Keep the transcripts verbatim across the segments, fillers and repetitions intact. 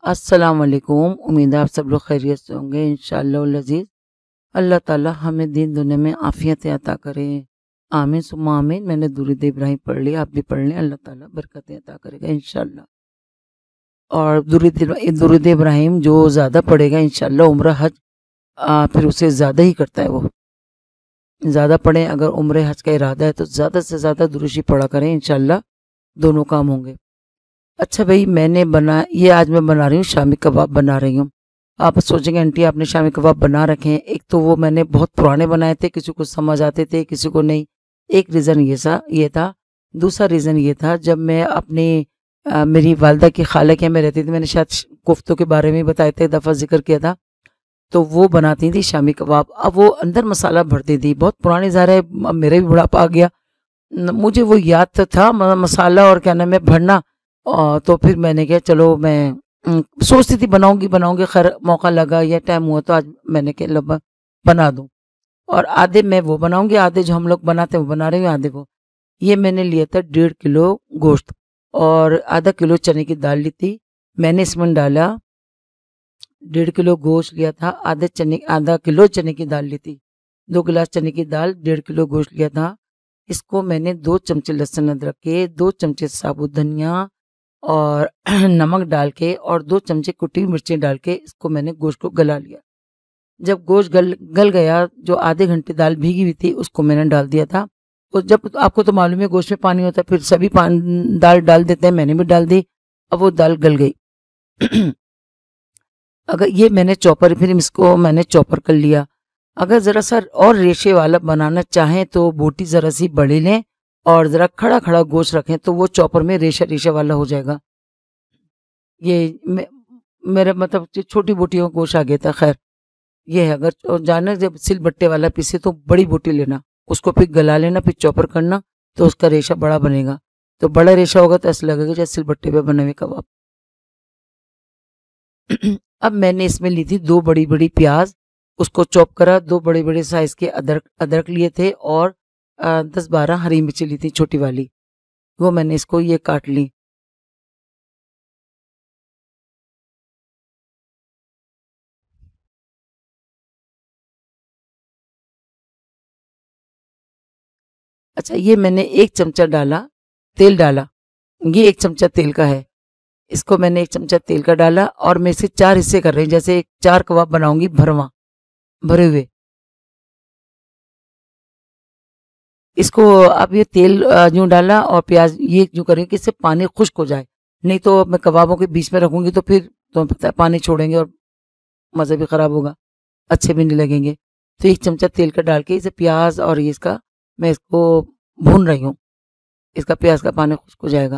अस्सलाम वालेकुम। उम्मीद है आप सब लोग खैरियत से होंगे इंशाअल्लाह अज़ीज़। अल्लाह ताला हमें दीन दुनिया में आफ़ियत अता करे। आमीन सुम्मा आमीन। मैंने दुरूद इब्राहिम पढ़ लिया, आप भी पढ़ लें, अल्लाह ताला बरकतें अता करेगा इंशाअल्लाह। और दुरूद दुरूद इब्राहिम जो ज़्यादा पढ़ेगा इंशाअल्लाह उम्र हज आ, फिर उसे ज़्यादा ही करता है वो। ज़्यादा पढ़ें, अगर उम्र हज का इरादा है तो ज़्यादा से ज़्यादा दुरूशी पढ़ा करें, इंशाअल्लाह दोनों काम होंगे। अच्छा भाई, मैंने बना ये आज मैं बना रही हूँ शामी कबाब बना रही हूँ। आप सोचेंगे आंटी आपने शामी कबाब बना रखे हैं। एक तो वो मैंने बहुत पुराने बनाए थे, किसी को समझ आते थे किसी को नहीं। एक रीज़न ये सा ये था। दूसरा रीज़न ये था, जब मैं अपनी अ, मेरी वालदा की खाला के यहाँ में रहती थी, मैंने शायद कोफ्तों के बारे में बताया था, एक दफ़ा जिक्र किया था। तो वो बनाती थी शामी कबाब। अब वो अंदर मसाला भरती थी, बहुत पुरानी ज़ाहिर है, अब मेरे भी बुढ़ापा आ गया। न- मुझे वो याद तो था म- मसाला और क्या नाम है भरना। और तो फिर मैंने कहा चलो मैं अम, सोचती थी बनाऊंगी बनाऊंगी, खैर मौका लगा या टाइम हुआ तो आज मैंने कहा लो ब- बना दूं। और आधे मैं वो बनाऊंगी, आधे जो हम लोग बनाते हैं वो बना रही हूँ, आधे वो। ये मैंने लिया था डेढ़ किलो गोश्त और आधा किलो चने की दाल ली थी। मैंने इसमें डाला डेढ़ किलो गोश्त लिया था, आधे चने आधा किलो चने की दाल ली थी, दो गिलास चने की दाल, डेढ़ किलो गोश्त लिया था। इसको मैंने दो चमचे लहसुन अदरक के, दो चमचे साबुत धनिया और नमक डाल के और दो चमचे कुटी हुई मिर्चें डाल के इसको मैंने गोश्त को गला लिया। जब गोश्त गल गल गया, जो आधे घंटे दाल भीगी हुई थी उसको मैंने डाल दिया था। और जब तो आपको तो मालूम है गोश्त में पानी होता है, फिर सभी पान दाल डाल देते हैं, मैंने भी डाल दी। अब वो दाल गल गई। अगर ये मैंने चॉपर फिर इसको मैंने चॉपर कर लिया। अगर ज़रा सा और रेशे वाला बनाना चाहें तो बोटी ज़रा सी बड़ी लें और ज़रा खड़ा खड़ा गोश्त रखें तो वो चॉपर में रेशा रेशा वाला हो जाएगा। ये मे, मेरे मतलब जो छोटी बोटियों का गोश्त आ गया था। खैर ये है, अगर और जाना जब सिल बट्टे वाला पीसे तो बड़ी बोटी लेना, उसको फिर गला लेना, फिर चॉपर करना, तो उसका रेशा बड़ा बनेगा। तो बड़ा रेशा होगा तो ऐसा लगेगा जैसे सिल बट्टे पे बने हुए कबाब। अब मैंने इसमें ली थी दो बड़ी बड़ी प्याज, उसको चॉप करा। दो बड़े बड़े साइज के अदरक अदरक लिए थे और अ, दस बारह हरी मिर्ची ली थी छोटी वाली, वो मैंने इसको ये काट ली। अच्छा, ये मैंने एक चमचा डाला, तेल डाला। ये एक चमचा तेल का है। इसको मैंने एक चमचा तेल का डाला और मैं इसे चार हिस्से कर रही हूँ, जैसे चार कबाब बनाऊंगी भरवा भरे हुए। इसको अब ये तेल अ, यूं डाला और प्याज ये यूं करेंगे कि इससे पानी खुश्क हो जाए। नहीं तो मैं कबाबों के बीच में रखूंगी तो फिर तो पता है पानी छोड़ेंगे और मज़ा भी खराब होगा, अच्छे भी नहीं लगेंगे। तो एक चमचा तेल का डाल के इसे प्याज और ये इसका मैं इसको भून रही हूँ। इसका प्याज का पानी खुश्क हो जाएगा।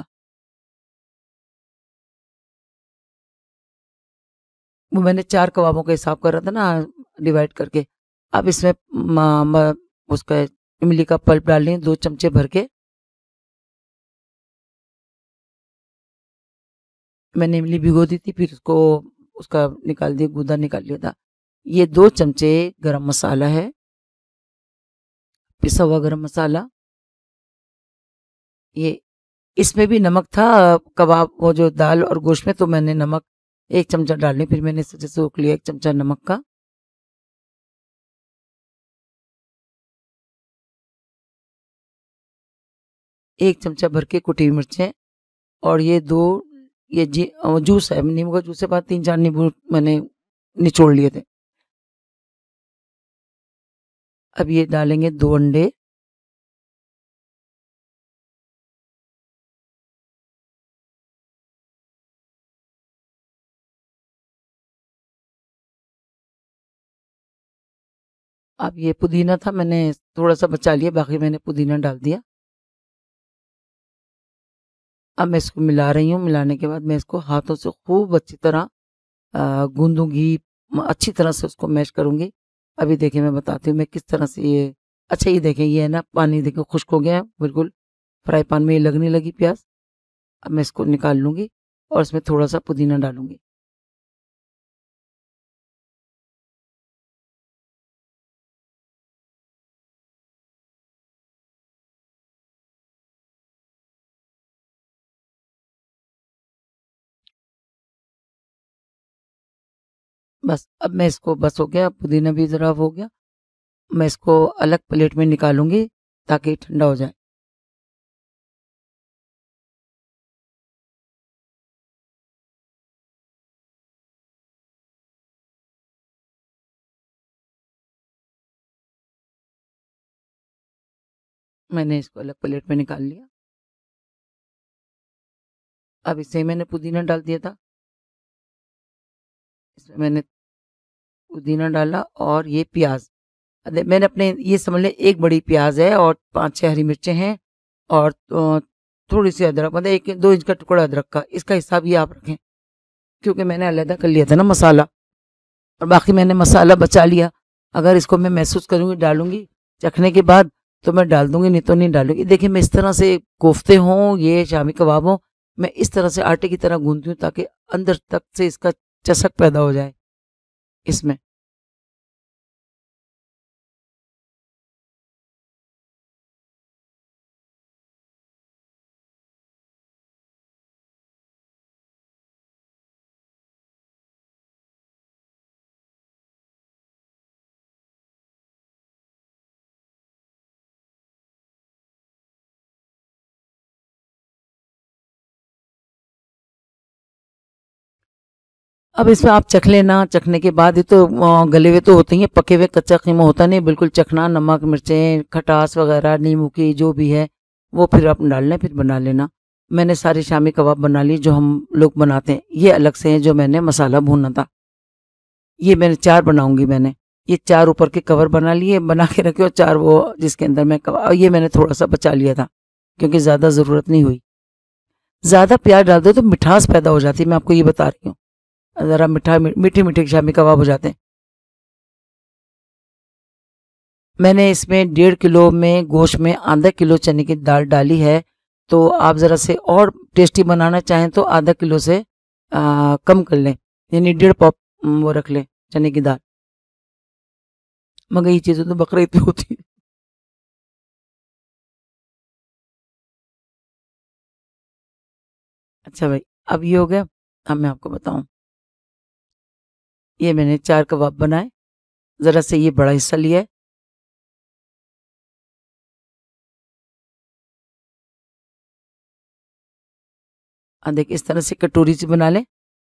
वो मैंने चार कबाबों का हिसाब कर रहा था ना, डिवाइड करके। अब इसमें म, म, उसका इमली का पल्प डाल लें दो चमचे भर के। मैंने इमली भिगो दी थी, फिर उसको उसका निकाल दिया, गूदा निकाल लिया था। ये दो चमचे गरम मसाला है, पिसा हुआ गरम मसाला। ये इसमें भी नमक था, कबाब वो जो दाल और गोश्त में, तो मैंने नमक एक चमचा डाल ली, फिर मैंने इसे जैसे रोक लिया एक चमचा नमक का। एक चमचा भर के कुटी हुई मिर्चें और ये दो ये जी अ, जूस है, नींबू का जूस है, बाद तीन चार नींबू मैंने निचोड़ लिए थे। अब ये डालेंगे दो अंडे। अब ये पुदीना था, मैंने थोड़ा सा बचा लिया, बाकी मैंने पुदीना डाल दिया। अब मैं इसको मिला रही हूँ। मिलाने के बाद मैं इसको हाथों से खूब अच्छी तरह अ, गूंदूंगी, म- अच्छी तरह से उसको मैश करूंगी। अभी देखिए मैं बताती हूँ मैं किस तरह से ये। अच्छा, ये देखें, ये है ना पानी, देखो खुश्क हो गया है बिल्कुल, फ्राई पैन में ये लगने लगी प्याज। अब मैं इसको निकाल लूंगी और इसमें थोड़ा सा पुदीना डालूंगी। बस अब मैं इसको, बस हो गया, पुदीना भी ज़रा हो गया, मैं इसको अलग प्लेट में निकालूंगी ताकि ठंडा हो जाए। मैंने इसको अलग प्लेट में निकाल लिया। अब इसे मैंने पुदीना डाल दिया था, इसमें मैंने पुदीना डाला और ये प्याज, अरे मैंने अपने, ये समझ लें एक बड़ी प्याज है और पांच छह हरी मिर्चें हैं और अ, थोड़ी सी अदरक, मतलब एक दो इंच का टुकड़ा अदरक का, इसका हिसाब ये आप रखें क्योंकि मैंने अलहदा कर लिया था ना मसाला, और बाकी मैंने मसाला बचा लिया। अगर इसको मैं महसूस करूंगी, डालूंगी चखने के बाद तो मैं डाल दूंगी, नहीं तो नहीं डालूंगी। देखिए मैं इस तरह से, कोफ्ते हों ये शामी कबाब हों, मैं इस तरह से आटे की तरह गूंथती हूँ ताकि अंदर तक से इसका चसक पैदा हो जाए इसमें। अब इसमें आप चख लेना, चखने के बाद ये तो अ, गले हुए तो होते ही हैं, पके हुए कच्चा कीमा होता नहीं, बिल्कुल चखना, नमक मिर्चें खटास वगैरह नींबू की जो भी है वो फिर आप डाल लें, फिर बना लेना। मैंने सारे शामी कबाब बना लिए जो हम लोग बनाते हैं, ये अलग से हैं जो मैंने मसाला भूना था। ये मैंने चार बनाऊंगी, मैंने ये चार ऊपर के कवर बना लिए, बना के रखे, और चार वो जिसके अंदर मैं कबाब, ये मैंने थोड़ा सा बचा लिया था क्योंकि ज़्यादा ज़रूरत नहीं हुई। ज़्यादा प्याज डाल दो तो मिठास पैदा हो जाती है, मैं आपको ये बता रही हूँ, ज़रा मिठा मीठे मीठे शामी कबाब हो जाते हैं। मैंने इसमें डेढ़ किलो में गोश्त में आधा किलो चने की दाल डाली है, तो आप ज़रा से और टेस्टी बनाना चाहें तो आधा किलो से आ, कम कर लें, यानी डेढ़ पॉप वो रख लें चने की दाल। मगर ये चीज़ें तो बकरीद पे होती है। अच्छा भाई, अब ये हो गया। अब मैं आपको बताऊं, ये मैंने चार कबाब बनाए, ज़रा से ये बड़ा हिस्सा लिया है, और देखिए इस तरह से कटोरी से बना लें।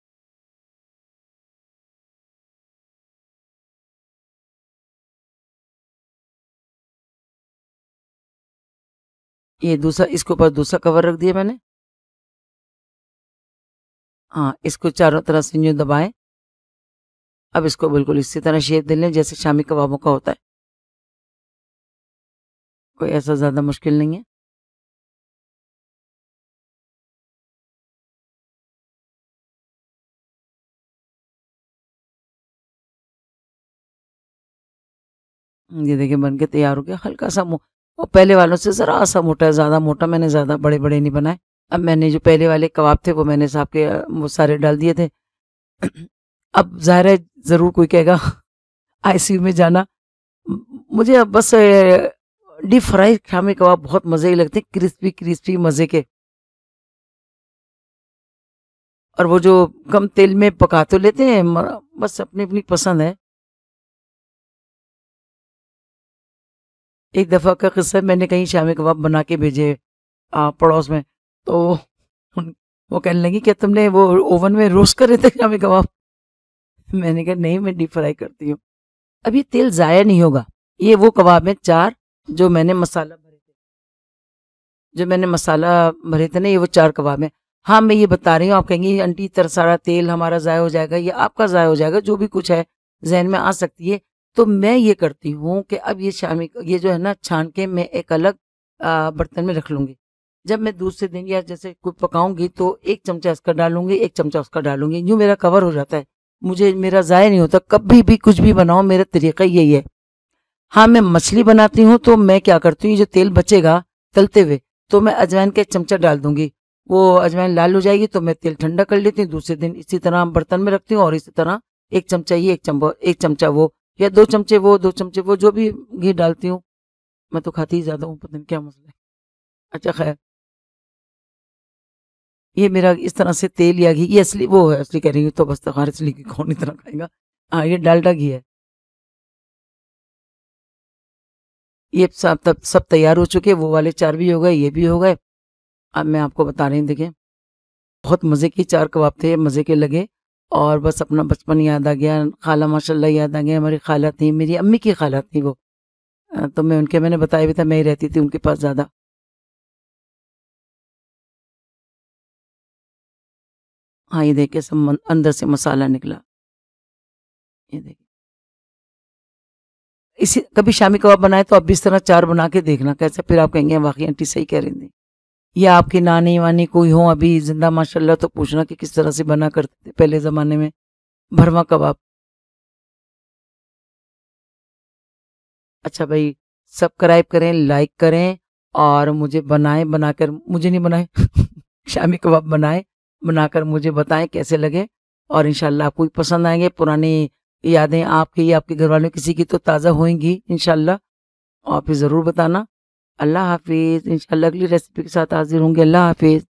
ये दूसरा, इसके ऊपर दूसरा कवर रख दिया मैंने। हाँ, इसको चारों तरफ से यूँ दबाएं। अब इसको बिल्कुल इसी तरह शेप दे लें जैसे शामी कबाबों का होता है, कोई ऐसा ज़्यादा मुश्किल नहीं है। ये देखिए बन के तैयार हो गया, हल्का सा मो और पहले वालों से ज़रा सा मोटा है, ज़्यादा मोटा मैंने ज़्यादा बड़े बड़े नहीं बनाए। अब मैंने जो पहले वाले कबाब थे वो मैंने साहब के अ, वो सारे डाल दिए थे। अब ज़ाहिर है ज़रूर कोई कहेगा आईसीयू में जाना। म- मुझे अब बस डीप फ्राई शामी कबाब बहुत मज़े के लगते हैं, क्रिस्पी क्रिस्पी मज़े के, और वो जो कम तेल में पका तो लेते हैं, म- बस अपनी अपनी पसंद है। एक दफ़ा का किस्सा है, मैंने कहीं शामी कबाब बना के भेजे आ, पड़ोस में, तो उन- वो कहने लगी कि तुमने वो ओवन में रोस्ट कर रहे थे शामी कबाब। मैंने कहा नहीं, मैं डीप फ्राई करती हूँ। अब ये तेल ज़ाया नहीं होगा। ये वो कबाब है चार जो मैंने मसाला भरे थे, जो मैंने मसाला भरे थे ना, ये वो चार कबाब है। हाँ मैं ये बता रही हूँ, आप कहेंगी आंटी इतना सारा तेल हमारा ज़ाया हो जाएगा, ये आपका ज़ाया हो जाएगा, जो भी कुछ है जहन में आ सकती है। तो मैं ये करती हूँ कि अब ये शामी, ये जो है ना, छान के मैं एक अलग आ, बर्तन में रख लूंगी। जब मैं दूसरे दिन या जैसे कुछ पकाऊंगी तो एक चमचा इसका डालूंगी, एक चमचा उसका डालूंगी, यूँ मेरा कवर हो जाता है। मुझे, मेरा ज़ाया नहीं होता, कभी भी कुछ भी बनाओ मेरा तरीका यही है। हाँ मैं मछली बनाती हूँ तो मैं क्या करती हूँ, जो तेल बचेगा तलते हुए, तो मैं अजवाइन का एक चमचा डाल दूंगी, वो अजवाइन लाल हो जाएगी तो मैं तेल ठंडा कर लेती हूँ, दूसरे दिन इसी तरह बर्तन में रखती हूँ, और इसी तरह एक चमचा ये, एक चम्मच, एक चमचा वो, या दो चमचे वो, दो चमचे वो, जो भी घी डालती हूँ। मैं तो खाती ही ज्यादा हूँ, पता नहीं क्या मसला है। अच्छा खैर, ये मेरा इस तरह से तेल या घी, ये असली वो है, असली कह रही हूँ तो बस, तो असली की कौन इतना खाएगा। हाँ, ये डालडा घी है। ये सब तब सब तैयार हो चुके, वो वाले चार भी हो गए, ये भी हो गए। अब मैं आपको बता रही हूँ, देखिए बहुत मज़े के चार कबाब थे, मज़े के लगे। और बस अपना बचपन याद आ गया, खाला माशाल्लाह याद आ गया। हमारी खाला थी, मेरी अम्मी की खाला थी वो। अ, तो मैं उनके, मैंने बताया भी था, मैं ही रहती थी उनके पास ज़्यादा। हाँ, ये देखिए सब मन- अंदर से मसाला निकला, ये देखिए। इसी कभी शामी कबाब बनाए तो आप भी इस तरह चार बना के देखना कैसे, फिर आप कहेंगे वाकई आंटी सही कह रही थी। या आपकी नानी वानी कोई हो अभी जिंदा माशाल्लाह, तो पूछना कि किस तरह से बना करते थे पहले जमाने में भरवा कबाब। अच्छा भाई, सब्सक्राइब करें, लाइक करें, और मुझे बनाए बनाकर, मुझे नहीं बनाए शामी कबाब बनाए, बनाकर मुझे बताएं कैसे लगे। और इंशाल्लाह आपको भी पसंद आएंगे। पुरानी यादें आपकी, आपके घर वालों किसी की तो ताज़ा होंगी इंशाल्लाह। और फिर ज़रूर बताना। अल्लाह हाफिज़। इंशाल्लाह अगली रेसिपी के साथ हाजिर होंगे। अल्लाह हाफिज़।